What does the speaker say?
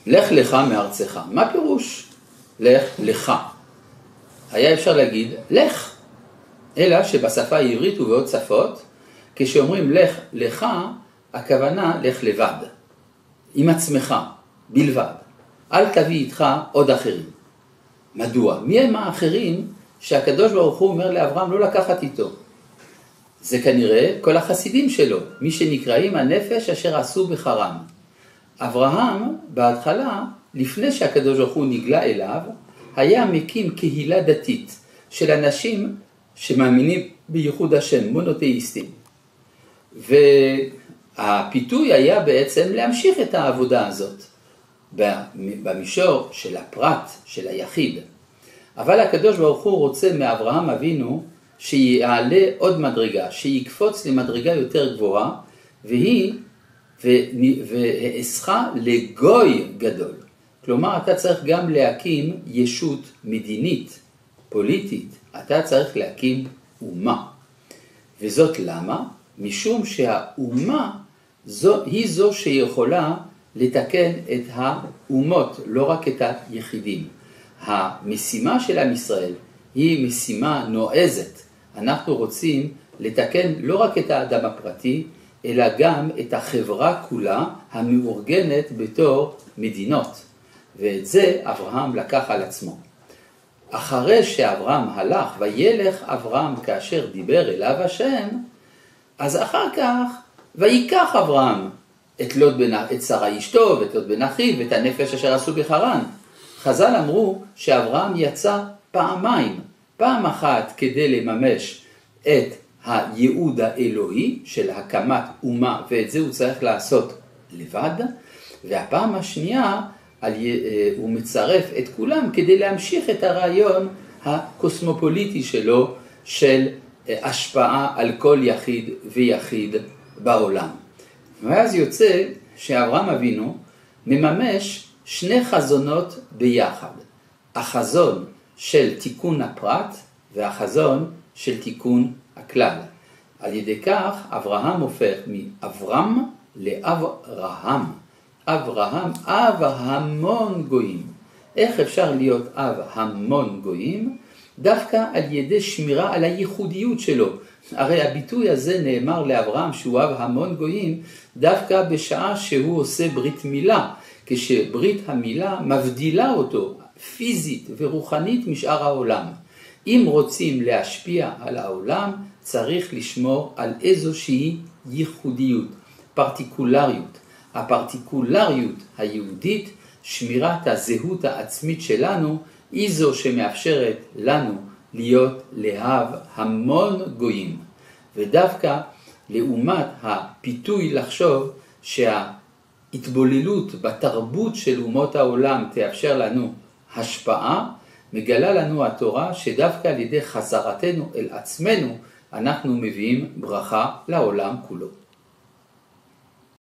לך לך מארצך. מה פירוש? לך לך. היה אפשר להגיד לך, אלא שבשפה העברית ובעוד שפות, כשאומרים לך לך, הכוונה לך לבד, עם עצמך, בלבד. אל תביא איתך עוד אחרים. מדוע? מי הם האחרים שהקדוש ברוך הוא אומר לאברהם לא לקחת איתו? זה כנראה כל החסידים שלו, מי שנקראים הנפש אשר עשו בחרם. אברהם בהתחלה, לפני שהקדוש ברוך הוא נגלה אליו, היה מקים קהילה דתית של אנשים שמאמינים בייחוד השם, מונותאיסטים. והפיתוי היה בעצם להמשיך את העבודה הזאת במישור של הפרט, של היחיד. אבל הקדוש ברוך הוא רוצה מאברהם אבינו שיעלה עוד מדרגה, שיקפוץ למדרגה יותר גבוהה, והעשך לגוי גדול. כלומר, אתה צריך גם להקים ישות מדינית, פוליטית. אתה צריך להקים אומה. וזאת למה? משום שהאומה היא זו שיכולה לתקן את האומות, לא רק את היחידים. המשימה של עם ישראל היא משימה נועזת. אנחנו רוצים לתקן לא רק את האדם הפרטי, אלא גם את החברה כולה המאורגנת בתור מדינות. ואת זה אברהם לקח על עצמו. אחרי שאברהם הלך, וילך אברהם כאשר דיבר אליו השם, אז אחר כך ויקח אברהם את שרה אשתו ואת לוט בן אחיו ואת הנפש אשר עשו בחרן. חז"ל אמרו שאברהם יצא פעמיים, פעם אחת כדי לממש את הייעוד האלוהי של הקמת אומה, ואת זה הוא צריך לעשות לבד, והפעם השנייה הוא מצרף את כולם כדי להמשיך את הרעיון הקוסמופוליטי שלו של השפעה על כל יחיד ויחיד בעולם. ואז יוצא שאברהם אבינו מממש שני חזונות ביחד. החזון של תיקון הפרט והחזון של תיקון הכלל. על ידי כך אברהם הופך מאברהם לאברהם. אברהם, אב המון גויים. איך אפשר להיות אב המון גויים? דווקא על ידי שמירה על הייחודיות שלו. הרי הביטוי הזה נאמר לאברהם שהוא אב המון גויים, דווקא בשעה שהוא עושה ברית מילה, כשברית המילה מבדילה אותו פיזית ורוחנית משאר העולם. אם רוצים להשפיע על העולם, צריך לשמור על איזושהי ייחודיות, פרטיקולריות. הפרטיקולריות היהודית, שמירת הזהות העצמית שלנו, היא זו שמאפשרת לנו להיות להב המון גויים. ודווקא לעומת הפיתוי לחשוב שההתבוללות בתרבות של אומות העולם תאפשר לנו השפעה, מגלה לנו התורה שדווקא על ידי חזרתנו אל עצמנו אנחנו מביאים ברכה לעולם כולו.